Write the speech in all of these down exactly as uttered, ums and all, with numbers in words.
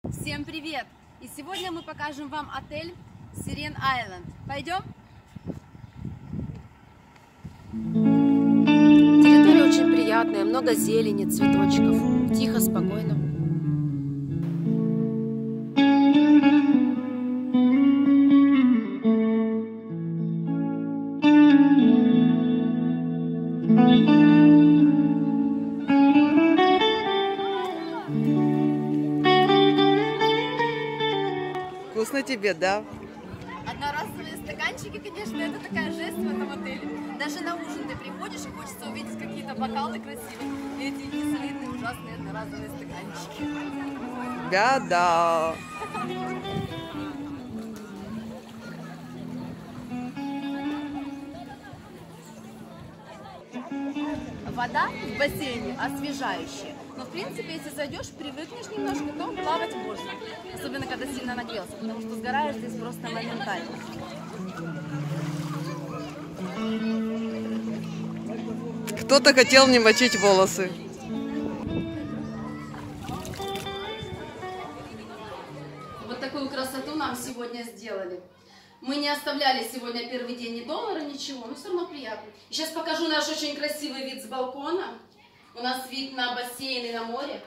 Всем привет! И сегодня мы покажем вам отель Сирен Айленд. Пойдем? Территория очень приятная, много зелени, цветочков. Тихо, спокойно. Вкусно тебе, да? Одноразовые стаканчики, конечно, это такая жесть в этом отеле. Даже на ужин ты приходишь и хочется увидеть какие-то бокалы красивые. И эти несолидные, ужасные одноразовые стаканчики. Да-да. Вода в бассейне освежающая. Но, в принципе, если зайдешь, привыкнешь немножко, то плавать можно. Особенно, когда сильно нагрелся, потому что сгораешь здесь просто моментально. Кто-то хотел мне мочить волосы. Вот такую красоту нам сегодня сделали. Мы не оставляли сегодня первый день ни доллара, ничего, но все равно приятно. И сейчас покажу наш очень красивый вид с балкона. У нас вид на бассейн и на море.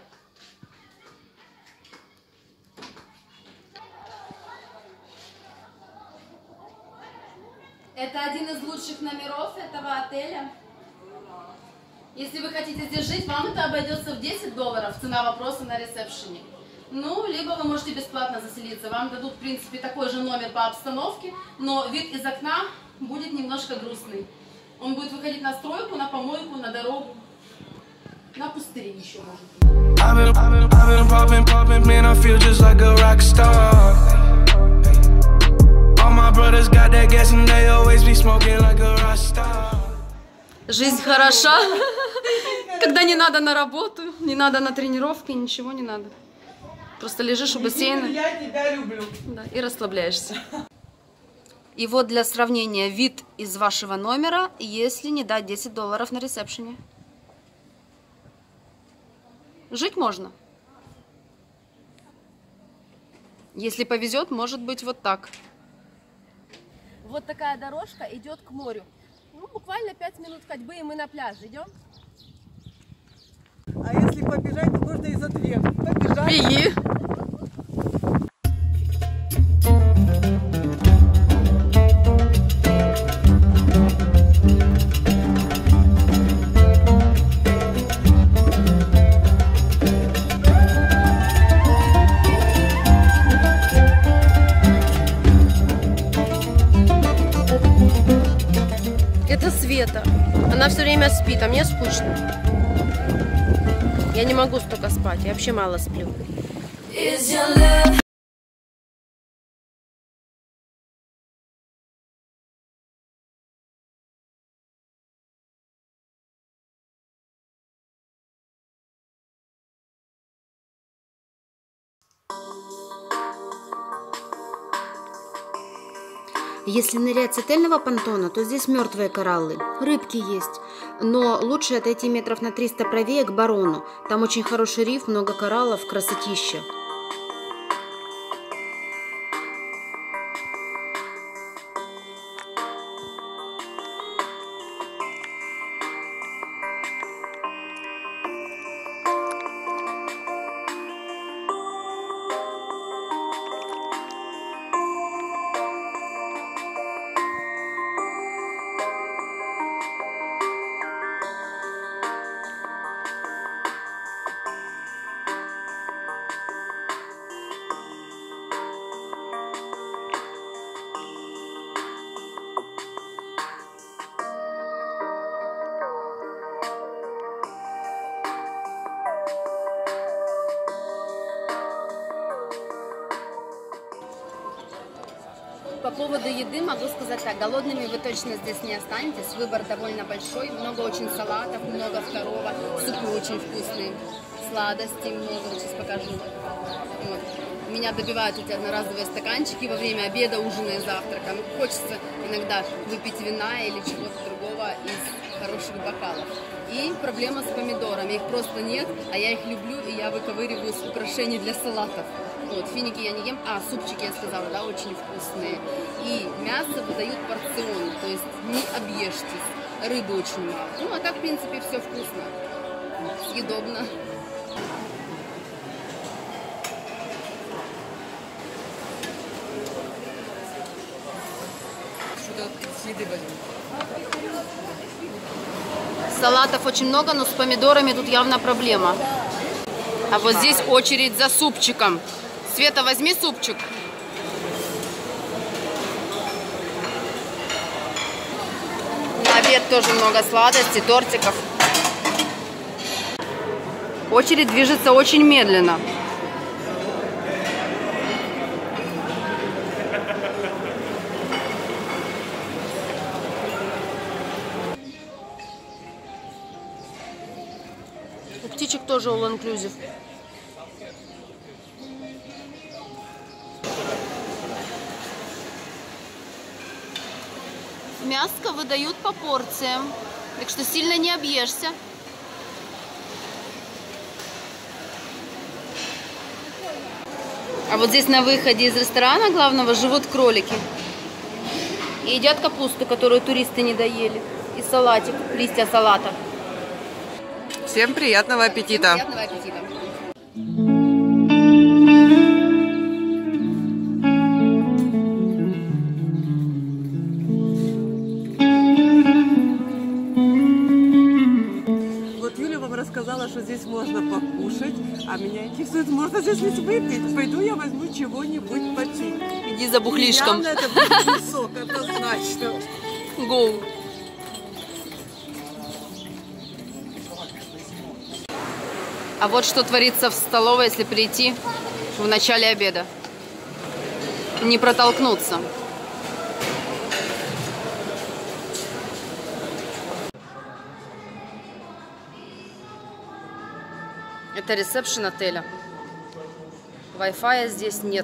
Это один из лучших номеров этого отеля. Если вы хотите здесь жить, вам это обойдется в десять долларов, цена вопроса на ресепшене. Ну, либо вы можете бесплатно заселиться. Вам дадут, в принципе, такой же номер по обстановке, но вид из окна будет немножко грустный. Он будет выходить на стройку, на помойку, на дорогу, на пустыри еще, может быть. Жизнь хороша, когда не надо на работу, не надо на тренировки, ничего не надо. Просто лежишь у бассейна. Я тебя люблю. Да, и расслабляешься. И вот для сравнения вид из вашего номера, если не дать десять долларов на ресепшене. Жить можно. Если повезет, может быть вот так. Вот такая дорожка идет к морю. Ну, буквально пять минут ходьбы, и мы на пляж идем. А если побежать, то можно и за две. Побежать. Беги. Это Света. Она все время спит, а мне скучно. Я не могу столько спать, я вообще мало сплю. Если нырять с отельного понтона, то здесь мертвые кораллы. Рыбки есть. Но лучше отойти метров на триста правее к Барону. Там очень хороший риф, много кораллов, красотища. По поводу еды могу сказать так, голодными вы точно здесь не останетесь, выбор довольно большой, много очень салатов, много второго, супы очень вкусные, сладостей много, сейчас покажу. Вот. Меня добивают эти одноразовые стаканчики во время обеда, ужина и завтрака. Ну, хочется иногда выпить вина или чего-то другого из хороших бокалов. И проблема с помидорами, их просто нет, а я их люблю, и я выковыриваю с украшений для салатов. Вот, финики я не ем. А, супчики я сказала, да, очень вкусные. И мясо выдают порцион, то есть не объешьтесь. Рыбы очень мало. Ну, а так, в принципе, все вкусно. Съедобно. Салатов очень много, но с помидорами тут явно проблема. А вот здесь очередь за супчиком. Света, возьми супчик. На обед тоже много сладостей, тортиков. Очередь движется очень медленно. У птичек тоже all-inclusive. Мяско выдают по порциям, так что сильно не объешься. А вот здесь на выходе из ресторана главного живут кролики. И едят капусту, которую туристы не доели. И салатик, листья салата. Всем приятного аппетита! Всем приятного аппетита! Рассказала, что здесь можно покушать, а меня интересует, можно здесь ведь выпить. Пойду я возьму чего-нибудь попить. Иди за бухлишком. И явно это будет сок, однозначно. Go. А вот что творится в столовой, если прийти в начале обеда. Не протолкнуться. Это ресепшн отеля. Wi-Fi здесь нет.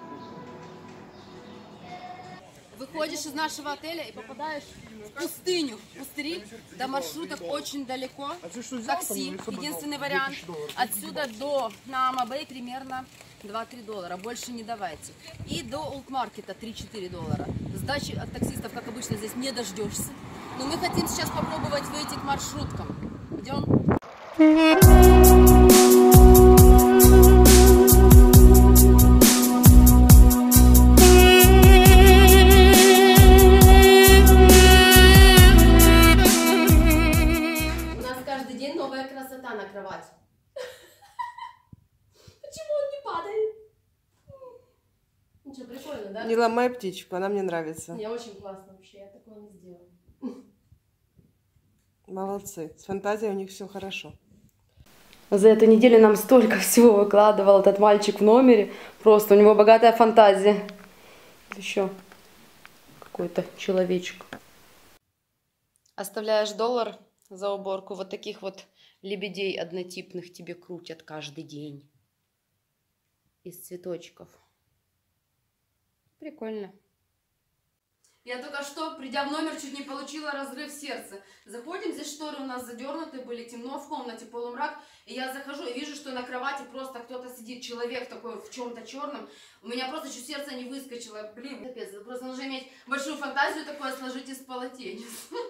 Выходишь из нашего отеля и попадаешь в пустыню. Пустыри до маршруток очень далеко. Такси, единственный вариант. Отсюда до Наама-Бэй примерно два-три доллара. Больше не давайте. И до Олд-маркета три-четыре доллара. Сдачи от таксистов, как обычно, здесь не дождешься. Но мы хотим сейчас попробовать выйти к маршруткам. Идем? На кровать. Почему он не падает? Ничего, прикольно, да? Не ломай птичку, она мне нравится. Мне очень классно вообще, я такого не сделала. Молодцы, с фантазией у них все хорошо. За эту неделю нам столько всего выкладывал этот мальчик в номере. Просто у него богатая фантазия. Еще какой-то человечек. Оставляешь доллар за уборку, вот таких вот лебедей однотипных тебе крутят каждый день. Из цветочков. Прикольно. Я только что, придя в номер, чуть не получила разрыв сердца. Заходим, здесь шторы у нас задернуты были, темно в комнате, полумрак. И я захожу и вижу, что на кровати просто кто-то сидит, человек такой в чем-то черном. У меня просто чуть сердце не выскочило. Блин, капец, просто нужно иметь большую фантазию такое сложить из полотенец.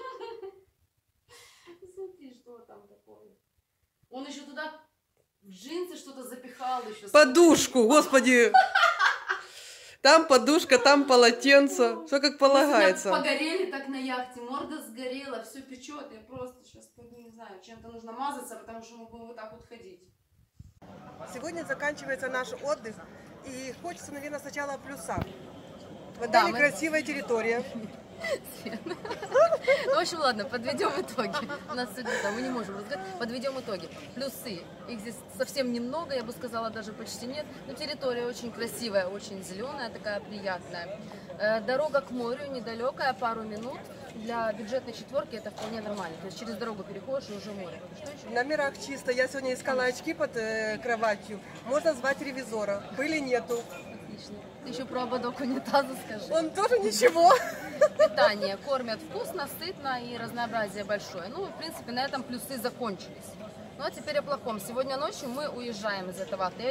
Смотри, что там такое. Он еще туда в джинсы что-то запихал еще. Подушку, господи! Там подушка, там полотенце. Все как полагается. Погорели так на яхте, морда сгорела, все печет. Я просто сейчас не знаю, чем-то нужно мазаться, потому что мы будем вот так вот ходить. Сегодня заканчивается наш отдых. И хочется, наверное, сначала плюса. В отеле Да, мы... красивая территория. Ну, в общем, ладно, подведем итоги. У нас сегодня, мы не можем разговаривать. Подведем итоги. Плюсы. Их здесь совсем немного, я бы сказала, даже почти нет. Но территория очень красивая, очень зеленая, такая приятная. Дорога к морю недалекая, пару минут. Для бюджетной четверки это вполне нормально. То есть через дорогу переходишь и уже море. В номерах чисто. Я сегодня искала очки под э, кроватью. Можно звать ревизора. Были, нету. Отлично. Ты еще про ободок унитаза скажи. Он тоже ничего. Питание. Кормят вкусно, сытно и разнообразие большое. Ну, в принципе, на этом плюсы закончились. Ну, а теперь о плохом. Сегодня ночью мы уезжаем из этого отеля.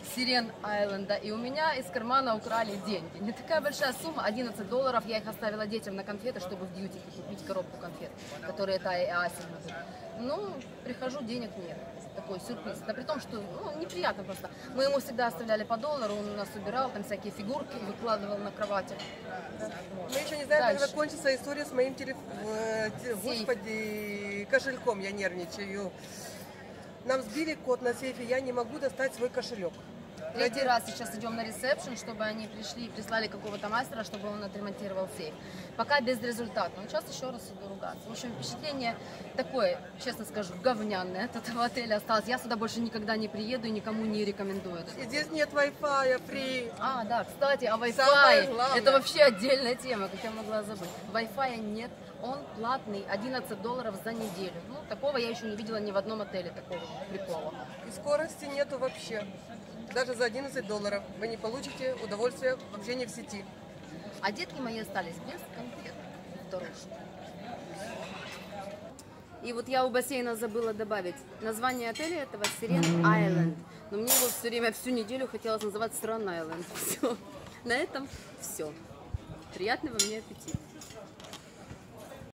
Сирен Айленда, и у меня из кармана украли деньги. Не такая большая сумма, одиннадцать долларов, я их оставила детям на конфеты, чтобы в дьюти купить коробку конфет, которые Тая и Ася любят. Ну, прихожу, денег нет. Такой сюрприз. Да при том, что ну, неприятно просто. Мы ему всегда оставляли по доллару, он у нас убирал, там всякие фигурки выкладывал на кровати. Мы еще не знаем, Дальше. как закончится история с моим телефоном. Господи, кошельком я нервничаю. Нам сбили код на сейфе, я не могу достать свой кошелек. Третий раз сейчас идем на ресепшн, чтобы они пришли и прислали какого-то мастера, чтобы он отремонтировал сейф. Пока безрезультатно. Но сейчас еще раз иду ругаться. В общем, впечатление такое, честно скажу, говняное от этого отеля осталось. Я сюда больше никогда не приеду и никому не рекомендую. И здесь нет Wi-Fi, при... А, да, кстати, а Самое Wi-Fi, главное. это вообще отдельная тема, как я могла забыть. Wi-Fi нет, он платный, одиннадцать долларов за неделю. Ну, такого я еще не видела ни в одном отеле, такого прикола. И скорости нету вообще. Даже за одиннадцать долларов вы не получите удовольствия в общении в сети. А детки мои остались без конфет в дорожку. И вот я у бассейна забыла добавить название отеля этого Сирен Айленд. Но мне его все время, всю неделю хотелось называть Сран Айленд. Все. На этом все. Приятного мне аппетита.